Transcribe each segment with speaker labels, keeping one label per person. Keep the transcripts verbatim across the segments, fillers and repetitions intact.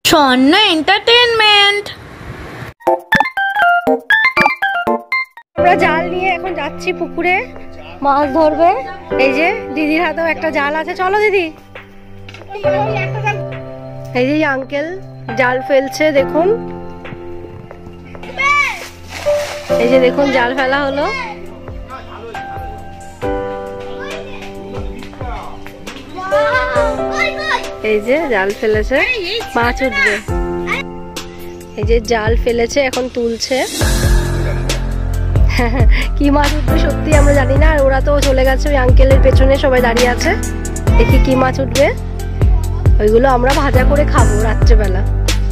Speaker 1: Swarno Entertainment।
Speaker 2: আমরা জাল নিয়ে এখন যাচ্ছি পুকুরে মাছ ধরবে। এই যে দিদির হাতেও একটা জাল আছে, চলো দিদি। এই যে আঙ্কেল জাল ফেলছে, দেখুন এই যে দেখুন জাল ফেলা হলো। এই যে জাল ফেলেছে, মাছ উঠবে। এই যে জাল ফেলেছে, এখন তুলছে। কি মাছ উঠবে সত্যি আমরা জানি না, আর ওরা তো চলে গেছে, ওই আঙ্কেলের পেছনে সবাই দাঁড়িয়ে আছে। দেখি কি মাছ উঠবে, ওইগুলো আমরা ভাজা করে খাবো রাত্রেবেলা।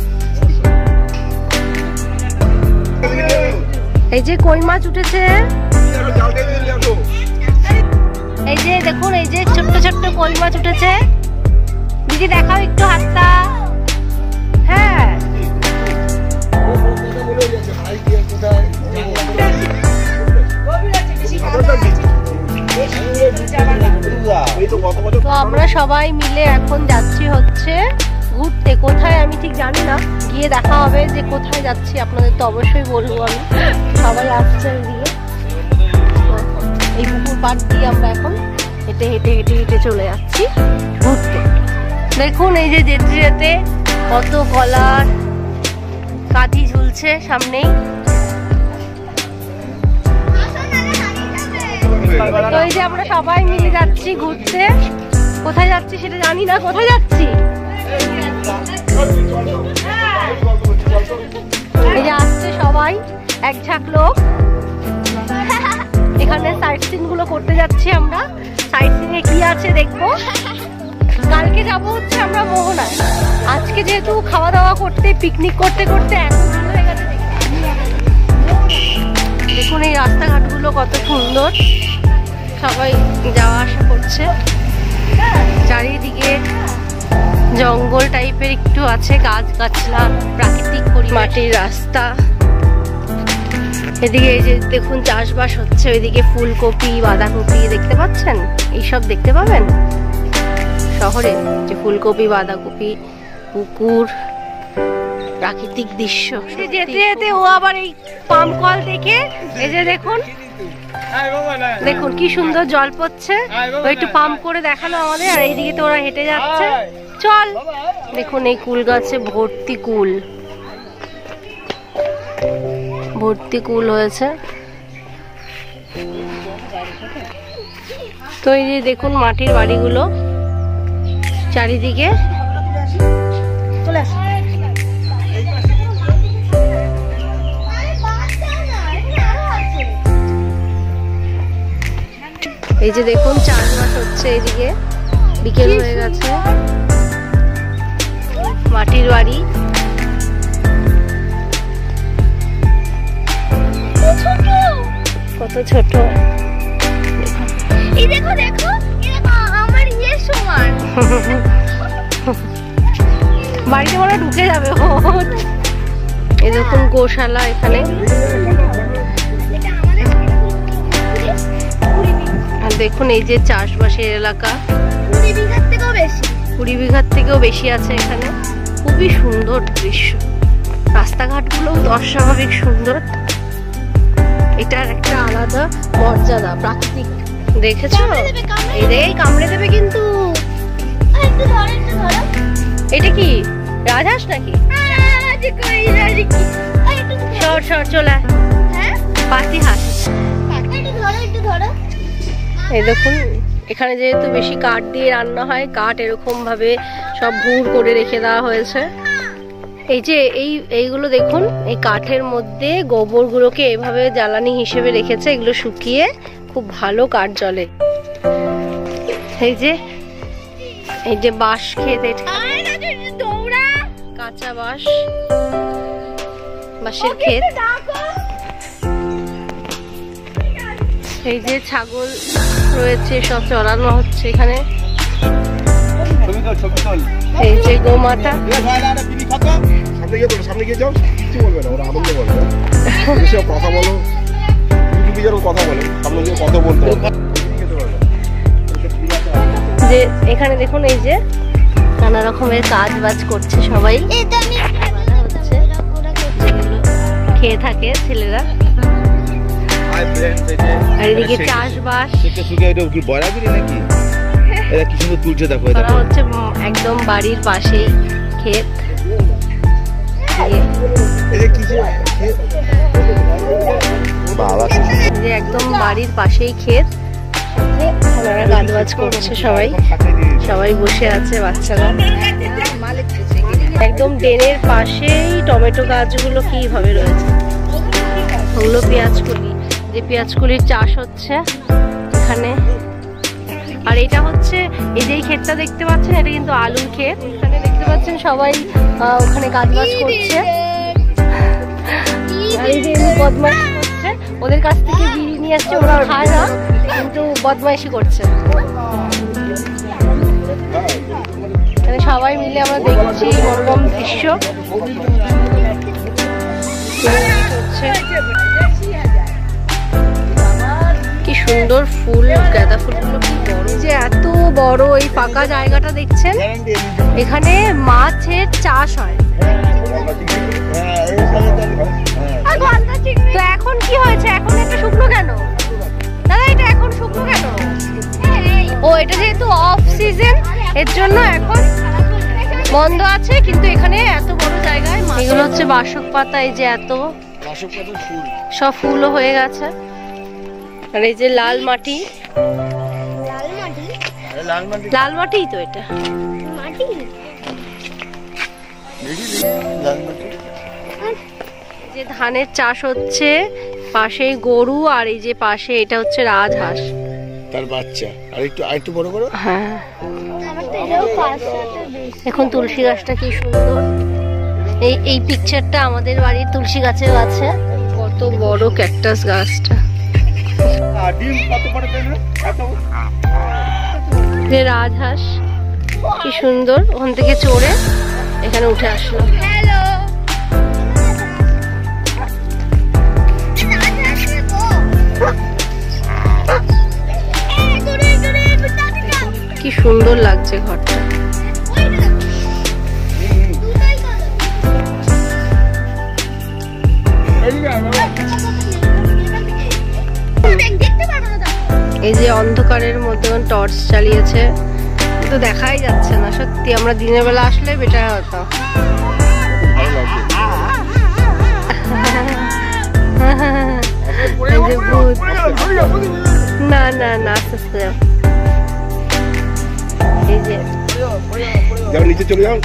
Speaker 2: এই যে কই মাছ উঠেছে, এই যে দেখুন এই যে ছোট্ট ছোট্ট কই মাছ উঠেছে। দিদি দেখাও একটু হাতটা। হ্যাঁ তো আমরা সবাই মিলে এখন যাচ্ছি হচ্ছে ঘুরতে। কোথায় আমি ঠিক জানি না, গিয়ে দেখা হবে যে কোথায় যাচ্ছি, আপনাদের তো অবশ্যই বলবো আমি। সবাই আসছে দিয়ে এই পুকুর পাড় দিয়ে আমরা এখন হেঁটে হেঁটে হেঁটে হেঁটে চলে যাচ্ছি ঘুরতে। দেখুন এই যে যেতে যেতে কত কলার কাঠি ঝুলছে সামনেই। তো এই যে আমরা সবাই মিলে যাচ্ছি ঘুরতে। কোথায় যাচ্ছি সেটা জানি না, কোথায় যাচ্ছি। এই যে আসছে সবাই এক ঝাঁক লোক। এখানে সাইট সিন গুলো করতে যাচ্ছি আমরা। সাইট সিনে কি আছে দেখবো। কালকে যাবো হচ্ছে আমরা মোহনায়। আজকে যেহেতু খাওয়া দাওয়া করতে পিকনিক করতে করতে এখন হয়ে গেছে। দেখুন এই রাস্তাঘাট গুলো কত সুন্দর, সবাই যাওয়া আসা করছে। চারিদিকে জঙ্গল টাইপের একটু আছে, গাছ গাছলা, প্রাকৃতিক মাটির রাস্তা। এদিকে এই যে দেখুন চাষবাস হচ্ছে, ওইদিকে ফুলকপি বাঁধাকপি দেখতে পাচ্ছেন, এইসব দেখতে পাবেন শহরে, যে ফুলকপি বাঁধাকপি, পুকুর, প্রাকৃতিক দৃশ্য। যেতে যেতে ও আবার এই পাম্প কল দেখে, এই যে দেখুন দেখুন কি সুন্দর জল পড়ছে, একটু পাম্প করে দেখালো আমাদের। আর এইদিকে তো ওরা হেঁটে যাচ্ছে। চল দেখুন এই কুল গাছে ভর্তি কুল, ভর্তি কুল হয়েছে। তো এই যে দেখুন মাটির বাড়িগুলো চারিদিকে। এই যে দেখুন চাষবাস হচ্ছে, এইদিকে বিকেল হয়ে গেছে। মাটির বাড়ি, কত ছোট।
Speaker 1: এই দেখো দেখো আমার ইয়ে সমান।
Speaker 2: বাড়িতে মনে ঢুকে যাবে। এই দেখুন গোশালা এখানে। আর দেখুন এই যে চাষবাসের এলাকা,
Speaker 1: কুড়ি বিঘার থেকেও বেশি
Speaker 2: কুড়ি বিঘার থেকেও বেশি আছে এখানে। খুবই সুন্দর দৃশ্য, রাস্তাঘাট গুলো অস্বাভাবিক সুন্দর। এটার একটা আলাদা মর্যাদা, প্রাকৃতিক। দেখেছো এই কামড়ে দেবে কিন্তু। এটা কি রাজহাঁস নাকি? সর সর চলে পাতি হাঁস। এই দেখুন এখানে যেহেতু বেশি কাঠ দিয়ে রান্না হয়, কাঠ এরকম ভাবে সব ভুর করে রেখে দেওয়া হয়েছে। এই যে এই এইগুলো দেখুন, এই কাঠের মধ্যে গোবর গুলোকে এভাবে জ্বালানি হিসেবে রেখেছে, এগুলো শুকিয়ে খুব ভালো কাঠ জ্বলে। এই যে এই যে বাঁশ ক্ষেত, কাঁচা বাঁশ, বাঁশের ক্ষেত। এই যে ছাগল রয়েছে, সব চড়ানো হচ্ছে এখানে। এই যে গোমাতা। যে এখানে দেখুন এই যে নানা রকমের কাজ বাজ করছে সবাই, হচ্ছে খেয়ে থাকে ছেলেরা। আর এদিকে চাষবাস করা হচ্ছে একদম বাড়ির পাশেই ক্ষেত। যে একদম বাড়ির পাশেই ক্ষেত, ওনারা গাছবাজ করছে সবাই, সবাই বসে আছে বাচ্চারা। একদম ড্রেনের পাশেই টমেটো গাছগুলো কিভাবে রয়েছে, ওগুলো পেঁয়াজকলি, যে পেঁয়াজকলির চাষ হচ্ছে এখানে। আর এটা হচ্ছে এই যে ক্ষেতটা দেখতে পাচ্ছেন, এটা কিন্তু আলুর ক্ষেত। এখানে দেখতে পাচ্ছেন সবাই ওখানে গাছবাজ করছে, আর এই যে বদমাইশি করছে, ওদের কাছ থেকে বিড়ি নিয়ে আসছে, ওরা খায় না কিন্তু বদমাইশি করছে। এখানে সবাই মিলে আমরা দেখছি মনোরম দৃশ্য। কি সুন্দর ফুল, গাঁদা ফুলগুলো কি বড়, যে এত বড় এই ফাঁকা জায়গাটা দেখছেন, এখানে মাছের চাষ হয়। তো এখন কি হয়েছে, এখন এটা শুকনো কেন দাদা, এটা এখন শুকনো কেন? ও এটা যেহেতু অফ সিজন, এর জন্য এখন বন্ধ আছে। কিন্তু এখানে এত বড় জায়গায় এগুলো হচ্ছে বাসক পাতা, এই যে এত সব ফুলও হয়ে গেছে। আর এই যে লাল মাটি, লাল মাটি তো এটা যে ধানের চাষ হচ্ছে, পাশে গরু, আর এই যে পাশে এটা হচ্ছে রাজহাঁস,
Speaker 3: তার বাচ্চা। আর একটু আরেকটু বড় করো।
Speaker 2: হ্যাঁ, এখন তুলসী গাছটা কি সুন্দর। এই এই পিকচারটা আমাদের বাড়ির তুলসী গাছেও আছে। কত বড় ক্যাকটাস গাছটা, যে রাজহাঁস কি সুন্দর, ওখান থেকে চড়ে এখানে উঠে আসলো। কি সুন্দর লাগছে ঘরটা। এই যে অন্ধকারের মধ্যে টর্চ চালিয়েছে, তো দেখাই যাচ্ছে না সত্যি। আমরা দিনের বেলা আসলে বেটার হতো। না না না আস্তে আস্তে যাও। এই যে
Speaker 3: যাও নিচে চলে যাও।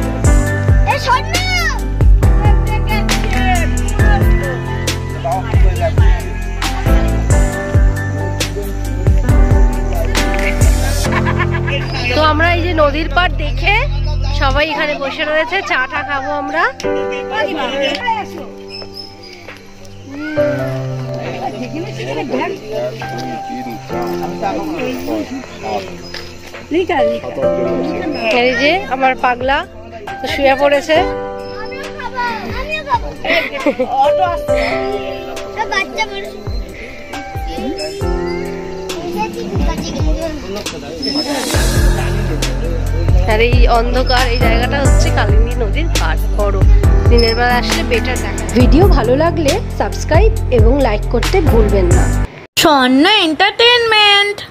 Speaker 2: তো আমরা এই যে নদীর পাড় দেখে সবাই এখানে বসে রয়েছে, চা টা খাবো আমরা। এই যে আমার পাগলা শুয়ে পড়েছে। আর এই অন্ধকার এই জায়গাটা হচ্ছে কালিন্দী নদীর পাড়। বড় দিনের বেলা আসলে বেটার দেখা। ভিডিও ভালো লাগলে সাবস্ক্রাইব এবং লাইক করতে ভুলবেন না।
Speaker 1: স্বর্ণ এন্টারটেইনমেন্ট।